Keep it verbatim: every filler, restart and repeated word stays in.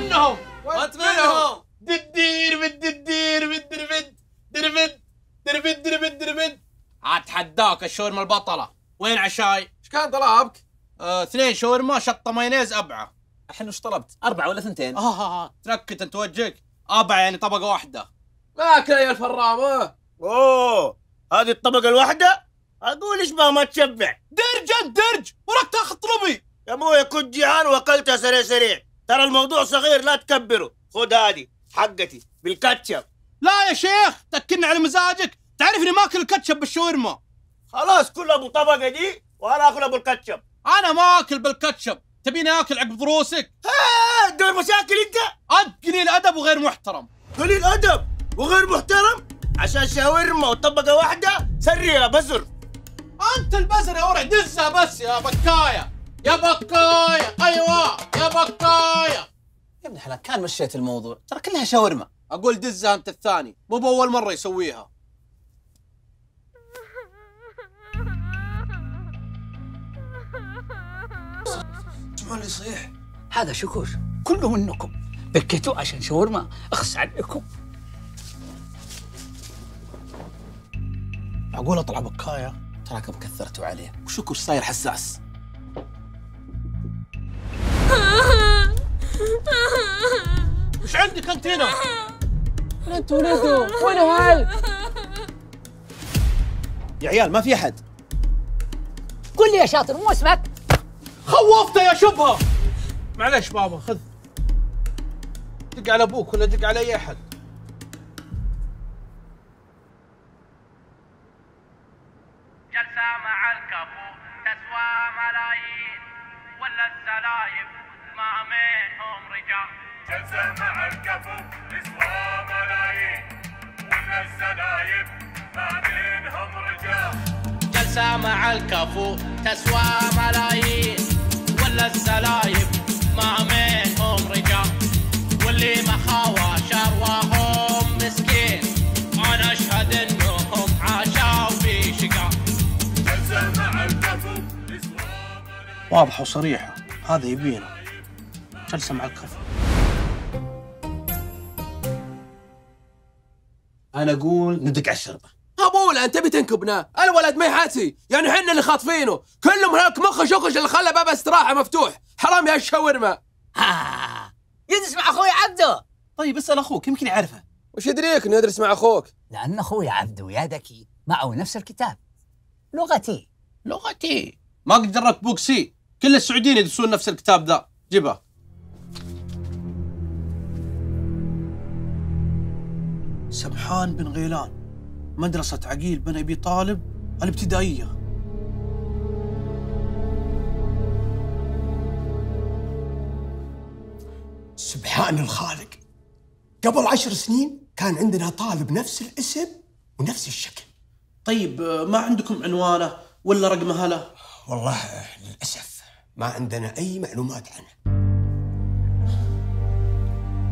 منهم وانت منهم. ددير بد ددير بد دربد دربد دربد دربد دربد. اتحداك الشاورما البطله. وين عشاي؟ ايش كان طلبك؟ آه، اثنين شاورما شطه مايونيز ابعه. الحين وش طلبت؟ أربعة ولا ثنتين؟ اه اه اه تنكت انت وجهك. ابعه يعني طبقه واحده. ماكل يا الفرامه. اوه هذه الطبقة الواحدة؟ اقول ايش ما ما تشبع. درج انت درج وراك تاخذ طلبي. يا ابويا كنت جيعان واكلتها سريع سريع، ترى الموضوع صغير لا تكبره. خذ هذه حقتي بالكاتشب. لا يا شيخ تكلنا على مزاجك، تعرفني ما اكل الكاتشب بالشاورما. خلاص كل ابو طبقة دي وانا اكل ابو الكاتشب. انا ما اكل بالكاتشب، تبيني اكل عقب ضروسك؟ ها دور مشاكل انت؟ انت قليل ادب وغير محترم. قليل ادب وغير محترم عشان شاورما وطبقة واحدة؟ سري يا بزر. انت البزر يا ورع، دزها بس يا بكايه يا بكايه. ايوه يا بكايه. يا ابن الحلال كان مشيت الموضوع، ترى كلها شاورما. اقول دزها انت الثاني، مو باول مره يسويها. اسمعوا اللي صحيح. هذا شكوش كله منكم، بكيتوا عشان شاورما. اخس عليكم. معقول اطلع بكايه؟ تراكم كثرتوا عليه، وشكوش صاير حساس. وش عندك انت هنا؟ انت ولده وين هال؟ يا عيال ما في أحد. قل لي يا شاطر مو اسمك؟ خوفته يا شبهه. معلش بابا خذ. دق على ابوك ولا دق على اي احد. جلسة مع الكفو تسوى ملايين، ولا الزلايب ما منهم رجال. جلسة مع الكفو تسوى ملايين، ولا الزلايب ما منهم رجال. جلسة مع الكفو تسوى ملايين، ولا الزلايب ما منهم رجال. واللي ما خاوى شرواهم مسكين، انا اشهد انهم عاشوا في شقاء. جلسة مع الكفو تسوى ملايين. واضحه وصريحه، هذا يبينا. جلسه مع الكفو. أنا أقول ندق على الشربة. ابولا انت بتنكبنا، الولد ما يحاسي، يعني حنا اللي خاطفينه، كلهم هناك مخ شقش اللي خلى باب استراحه مفتوح، حرام يا الشاورما. ها يدرس مع اخوي عبده. طيب اسأل أخوك يمكن يعرفه. وش يدريك ندرس مع اخوك؟ لان اخوي عبده يا ذكي معه نفس الكتاب، لغتي. لغتي ما قد جربت بوكسي، كل السعوديين يدرسون نفس الكتاب ذا. جيبه. سمحان بن غيلان، مدرسة عقيل بن أبي طالب الابتدائية. سبحان الخالق، قبل عشر سنين كان عندنا طالب نفس الاسم ونفس الشكل. طيب ما عندكم عنوانه ولا رقم هله؟ والله للأسف ما عندنا أي معلومات عنه.